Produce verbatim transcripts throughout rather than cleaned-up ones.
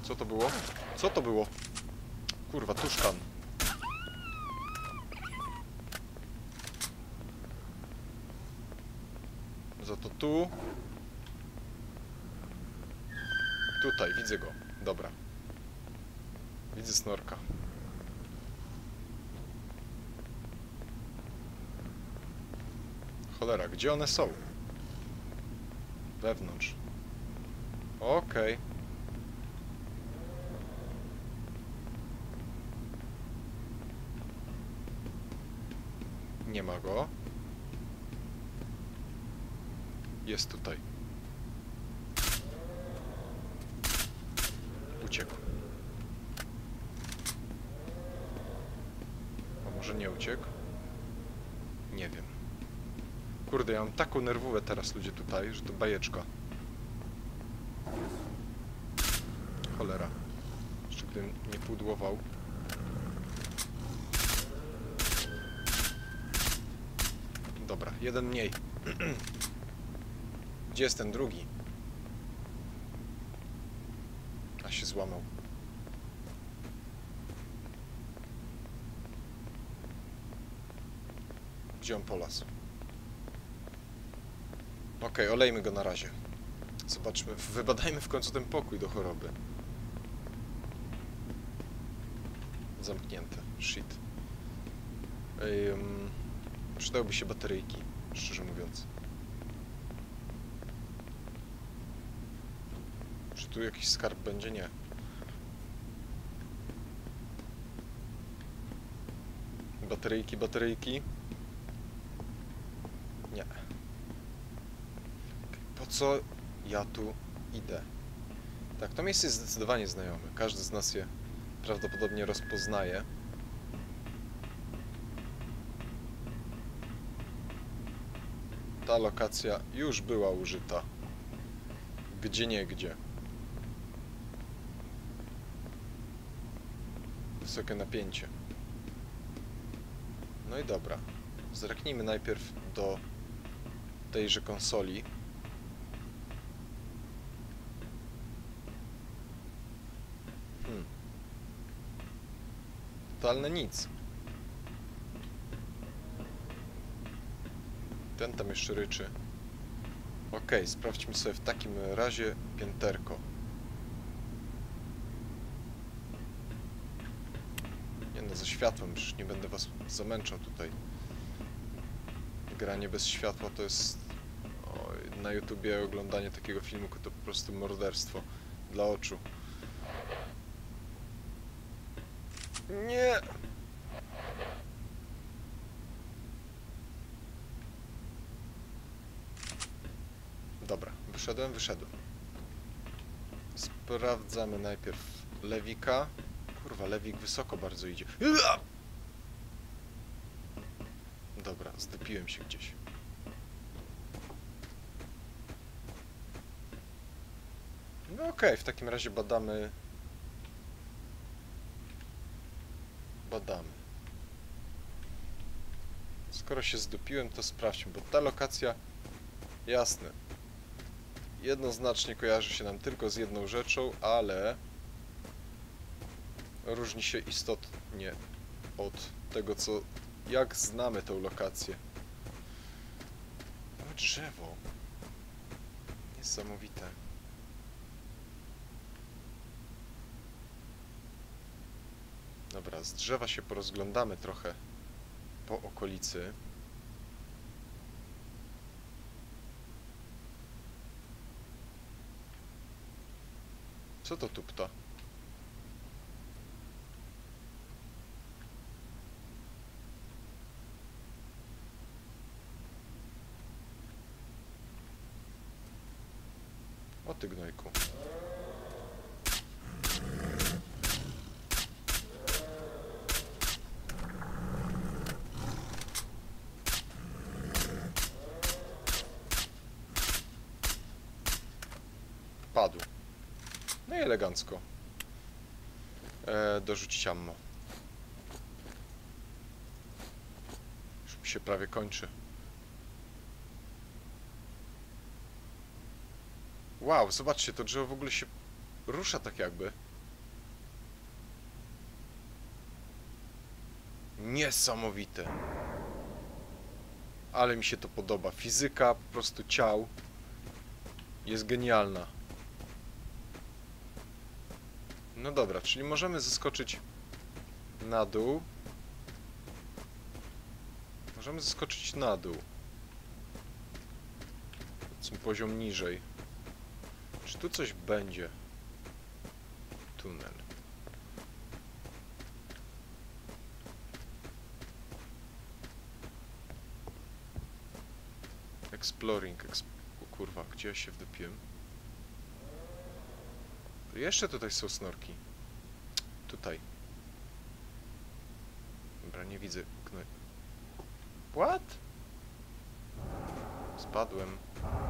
Co to było? Co to było? Kurwa, tuszkan. Za to tu. Tutaj, widzę go. Dobra. Widzę snorka. Cholera, gdzie one są? Wewnątrz. Okej. Okay. Nie ma go. Jest tutaj. Uciekł. A może nie uciekł? Nie wiem. Kurde, ja mam taką nerwówę teraz, ludzie, tutaj, że to bajeczka. Cholera. Jeszcze gdybym nie pudłował. Dobra, jeden mniej. Gdzie jest ten drugi? A się złamał. Gdzie on polasł? Okej, okay, olejmy go na razie. Zobaczmy, wybadajmy w końcu ten pokój do choroby. Zamknięte. Shit. Um, przydałyby się bateryjki, szczerze mówiąc. Czy tu jakiś skarb będzie? Nie. Bateryjki, bateryjki. Nie. Po co ja tu idę? Tak, to miejsce jest zdecydowanie znajome. Każdy z nas je prawdopodobnie rozpoznaje. Ta lokacja już była użyta. Gdzie nie gdzie. Wysokie napięcie. No i dobra. Zerknijmy najpierw do tejże konsoli. Hmm. Totalne nic. Ten tam jeszcze ryczy. Ok, sprawdźmy sobie w takim razie pięterko. Nie no, ze światłem, przecież nie będę was zamęczał tutaj. Granie bez światła to jest... O, na YouTubie oglądanie takiego filmu to po prostu morderstwo dla oczu. Nie! Dobra, wyszedłem, wyszedłem. Sprawdzamy najpierw lewika. Kurwa, lewik wysoko bardzo idzie. Dobra, zdupiłem się gdzieś. No okej, okay, w takim razie badamy... Badamy. Skoro się zdupiłem, to sprawdźmy, bo ta lokacja... Jasne. Jednoznacznie kojarzy się nam tylko z jedną rzeczą, ale... różni się istotnie od tego, co... jak znamy tę lokację. O, drzewo. Niesamowite. Dobra, z drzewa się porozglądamy trochę po okolicy. Co to tupta? O ty gnojku. Padł. No i elegancko. E, dorzucić ammo. Już mi się prawie kończy. Wow, zobaczcie, to drzewo w ogóle się rusza tak jakby. Niesamowite. Ale mi się to podoba. Fizyka po prostu ciał jest genialna. No dobra, czyli możemy zeskoczyć na dół. Możemy zeskoczyć na dół. Powiedzmy poziom niżej. Czy tu coś będzie? Tunel. Exploring. Exp o kurwa, gdzie ja się wdopiłem? To jeszcze tutaj są snorki. Tutaj. Dobra, nie widzę. Kno... What? Spadłem.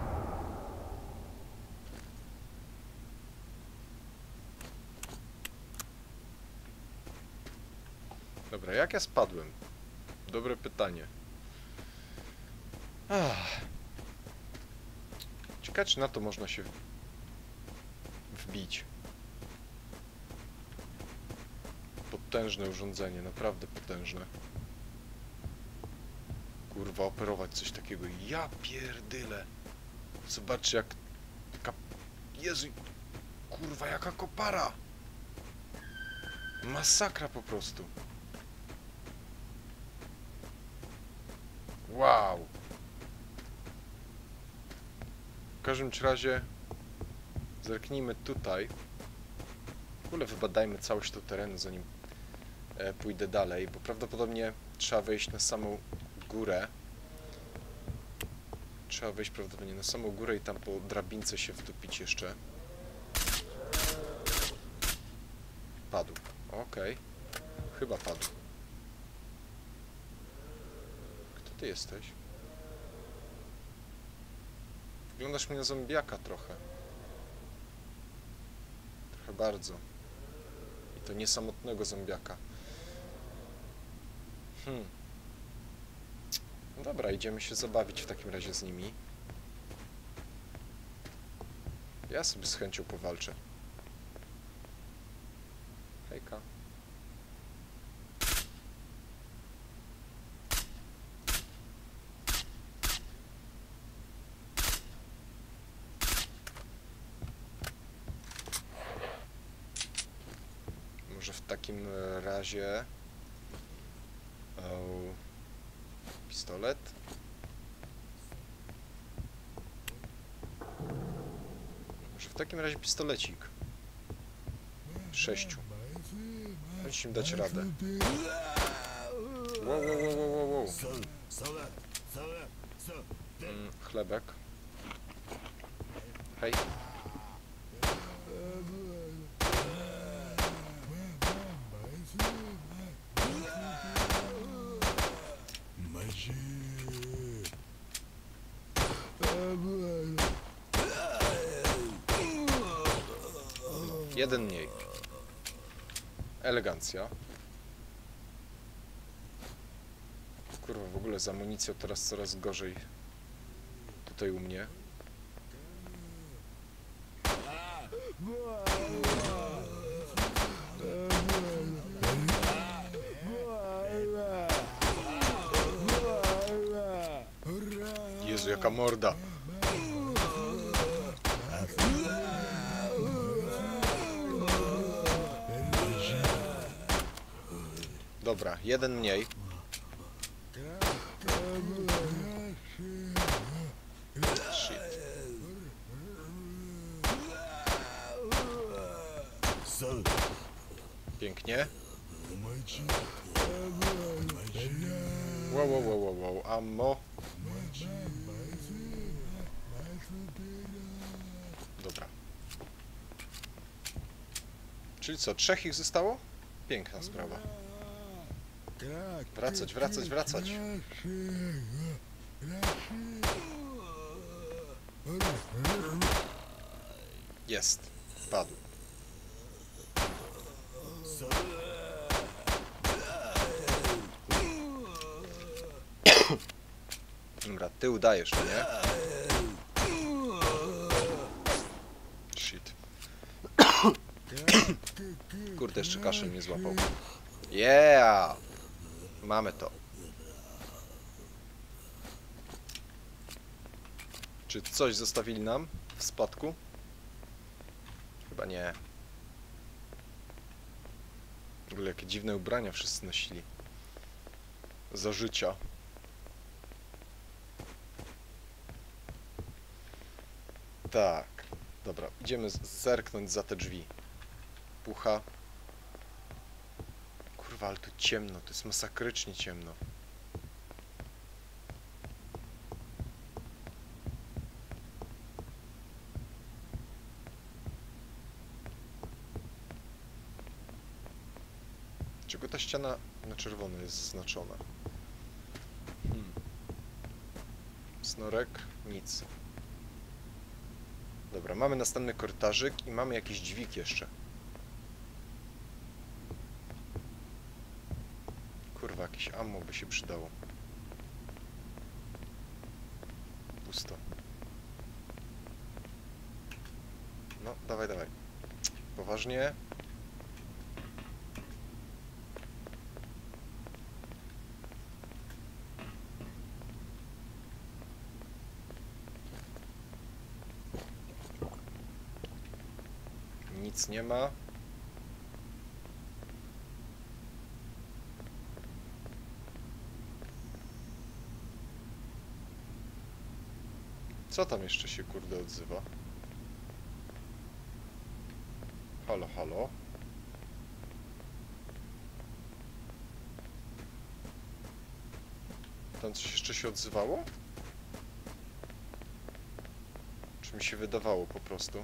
Dobra, jak ja spadłem? Dobre pytanie. Ach. Ciekawe, czy na to można się wbić. Potężne urządzenie, naprawdę potężne. Kurwa, operować coś takiego. Ja pierdyle. Zobaczcie, jak... Taka... Jezu... Kurwa, jaka kopara! Masakra po prostu. Wow! W każdym razie zerknijmy tutaj. W ogóle wybadajmy całość tego terenu, zanim e, pójdę dalej, bo prawdopodobnie trzeba wejść na samą górę. Trzeba wejść prawdopodobnie na samą górę i tam po drabince się wtopić jeszcze. Padł. Okej. Okay. Chyba padł. Kto ty jesteś? Wyglądasz mi na zombiaka trochę. Trochę bardzo. I to nie samotnego zombiaka. Hmm. No dobra, idziemy się zabawić w takim razie z nimi. Ja sobie z chęcią powalczę. Hejka. Może w takim razie... O, pistolet. Może w takim razie pistolecik. Sześciu. Musimy dać radę. Wow, wow, wow, wow, wow. Mm, chlebek. Hej. Jeden mniej. Elegancja. Kurwa, w ogóle z amunicją teraz coraz gorzej. Tutaj u mnie. Jezu, jaka morda. Dobra, jeden mniej. Shit. Pięknie. Wow, wow, wow, wow, wow, ammo. Dobra. Czyli co, trzech ich zostało? Piękna sprawa. Wracać, wracać, wracać. Jest. Padł. Dobra, ty udajesz, nie? Shit. Kurde, jeszcze kaszel mnie złapał. Yeah! Mamy to. Czy coś zostawili nam w spadku? Chyba nie. W ogóle jakie dziwne ubrania wszyscy nosili. Za życia. Tak. Dobra, idziemy zerknąć za te drzwi. Pucha. Kurwa, ale tu ciemno, to jest masakrycznie ciemno. Czego ta ściana na czerwono jest zaznaczona? Hmm. Snorek? Nic. Dobra, mamy następny korytarzyk i mamy jakiś dźwig jeszcze. Kurwa, jakieś ammo by się przydało. Pusto. No, dawaj, dawaj. Poważnie. Nic nie ma. Co tam jeszcze się kurde odzywa? Halo, halo. Tam coś jeszcze się odzywało? Czy mi się wydawało po prostu?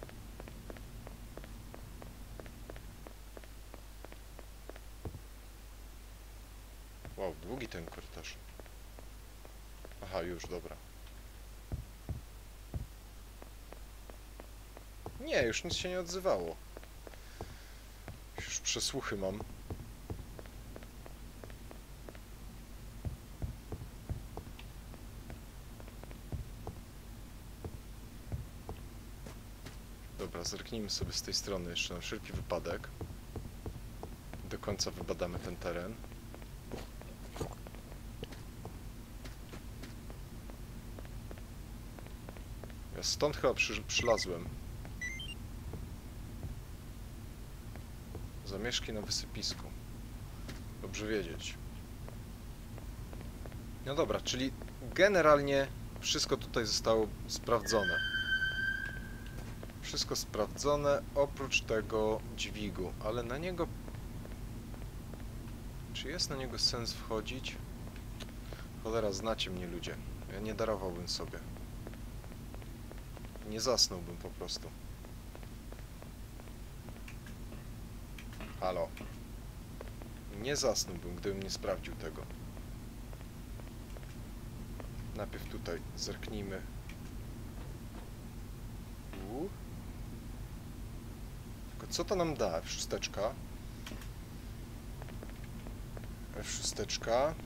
Wow, długi ten korytarz. Aha, już, dobra. Nie, już nic się nie odzywało. Już przesłuchy mam. Dobra, zerknijmy sobie z tej strony jeszcze na wszelki wypadek. Do końca wybadamy ten teren. Ja stąd chyba przy, przylazłem. Zamieszki na wysypisku. Dobrze wiedzieć. No dobra, czyli generalnie wszystko tutaj zostało sprawdzone. Wszystko sprawdzone, oprócz tego dźwigu, ale na niego... Czy jest na niego sens wchodzić? Cholera, znacie mnie ludzie. Ja nie darowałbym sobie. Nie zasnąłbym po prostu. Halo. Nie zasnąłbym, gdybym nie sprawdził tego. Najpierw tutaj zerknijmy. U. Tylko co to nam da? F sześć. F sześć.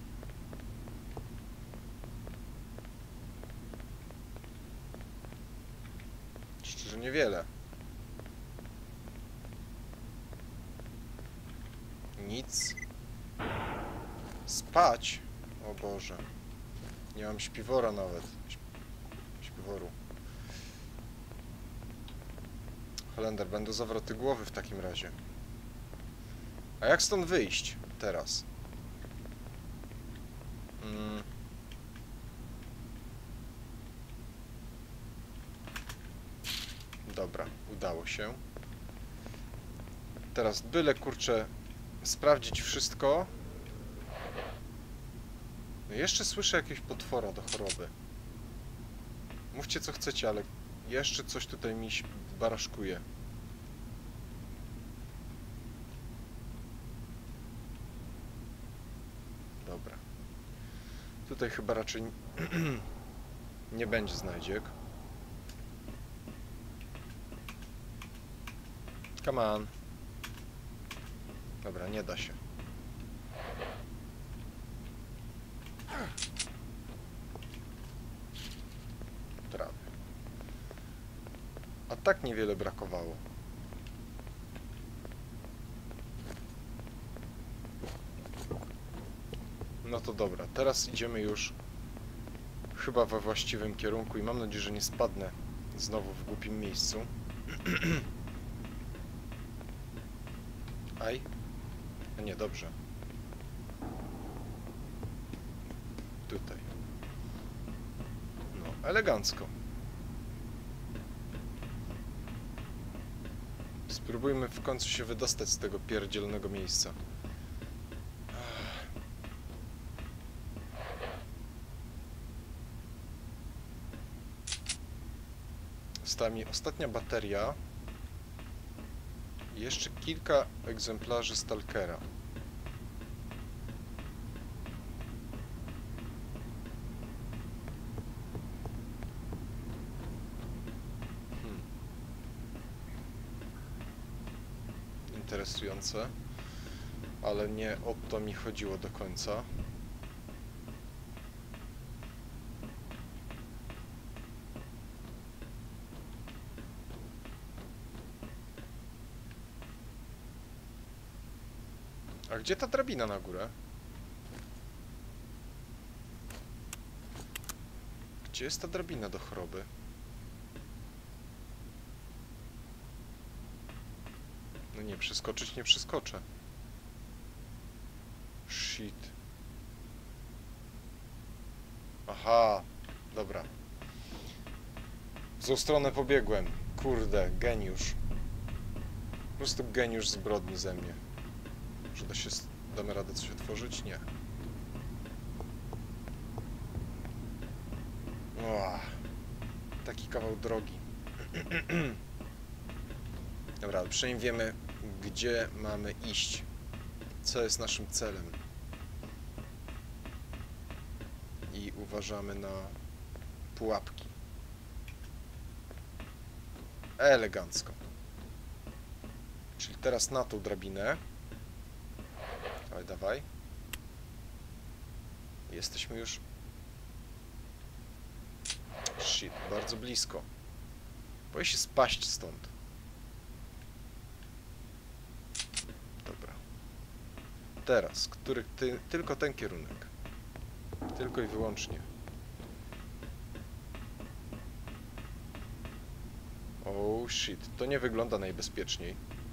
Szczerze niewiele. Nic. Spać? O Boże. Nie mam śpiwora nawet. Śpiworu. Holender, będą zawroty głowy w takim razie. A jak stąd wyjść teraz? Mm. Dobra, udało się. Teraz byle kurczę sprawdzić wszystko. No jeszcze słyszę jakiegoś potwora do choroby. Mówcie co chcecie, ale jeszcze coś tutaj mi baraszkuje. Dobra. Tutaj chyba raczej nie będzie znajdziek. Come on. Dobra, nie da się. Prawie. A tak niewiele brakowało. No to dobra, teraz idziemy już chyba we właściwym kierunku i mam nadzieję, że nie spadnę znowu w głupim miejscu. Aj. A nie, dobrze. Tutaj. No, elegancko. Spróbujmy w końcu się wydostać z tego pierdzielnego miejsca. Została mi ostatnia bateria i jeszcze kilka egzemplarzy Stalkera. Hmm. Interesujące, ale nie o to mi chodziło do końca. A gdzie ta drabina na górę? Gdzie jest ta drabina do choroby? No nie, przeskoczyć nie przeskoczę. Shit. Aha, dobra. W złą stronę pobiegłem. Kurde, geniusz. Po prostu geniusz zbrodni ze mnie. Czy da się, damy radę coś otworzyć? Nie. O, taki kawał drogi. Dobra, ale przynajmniej wiemy, gdzie mamy iść. Co jest naszym celem. I uważamy na pułapki. Elegancko. Czyli teraz na tą drabinę. Dawaj, dawaj. Jesteśmy już... Shit, bardzo blisko. Boję się spaść stąd. Dobra. Teraz, który ty... tylko ten kierunek. Tylko i wyłącznie. Oh shit, to nie wygląda najbezpieczniej.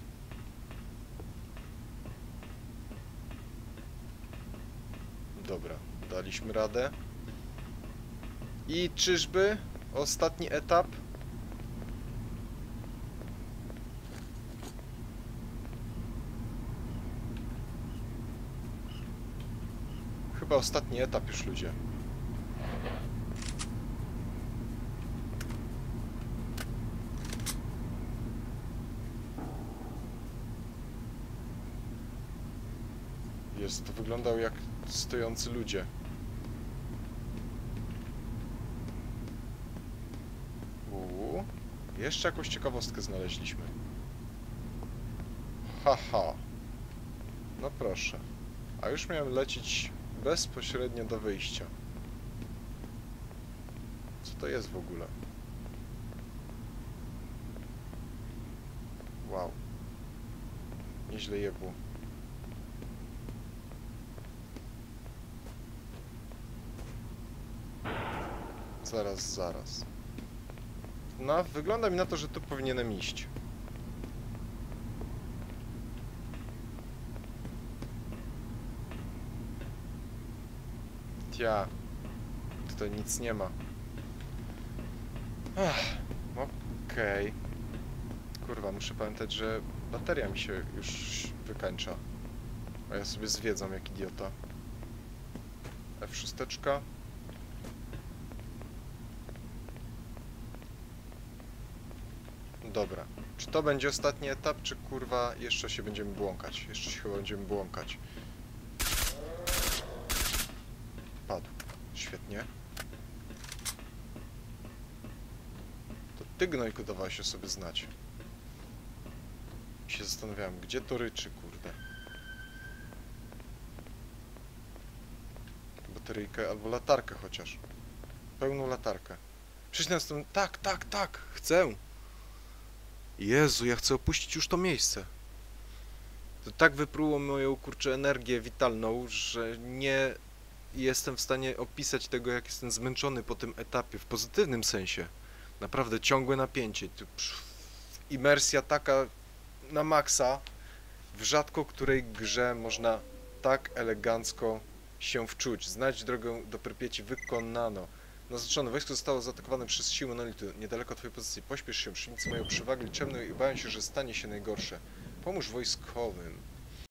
Dobra, daliśmy radę. I czyżby ostatni etap? Chyba ostatni etap już, ludzie. Jest, to wyglądał jak stojący ludzie. Uuu, jeszcze jakąś ciekawostkę znaleźliśmy. Haha. No proszę. A już miałem lecieć bezpośrednio do wyjścia. Co to jest w ogóle? Wow. Nieźle jebło. Zaraz, zaraz. No, wygląda mi na to, że tu powinienem iść. Tia. Tutaj nic nie ma. Okej. Okay. Kurwa, muszę pamiętać, że bateria mi się już wykańcza. A ja sobie zwiedzam jak idiota. F sześć. Dobra. Czy to będzie ostatni etap, czy kurwa jeszcze się będziemy błąkać? Jeszcze się chyba będziemy błąkać. Padł. Świetnie. To ty, gnojku, dawałeś o sobie znać. I się zastanawiałem, gdzie to ryczy, kurde. Bateryjkę albo latarkę chociaż. Pełną latarkę. Przyjdź na stronę. Tak, tak, tak. Chcę. Jezu, ja chcę opuścić już to miejsce. To tak wypruło moją, kurczę, energię witalną, że nie i jestem w stanie opisać tego, jak jestem zmęczony po tym etapie, w pozytywnym sensie. Naprawdę ciągłe napięcie. Tu, psz, imersja taka na maksa, w rzadko której grze można tak elegancko się wczuć. Znajdź drogę do Prypieci wykonano. Naznaczono, wojsko zostało zaatakowane przez siły monolitu. Niedaleko twojej pozycji. Pośpiesz się, przywódcy mają przewagę liczebną i obawiam się, że stanie się najgorsze. Pomóż wojskowym.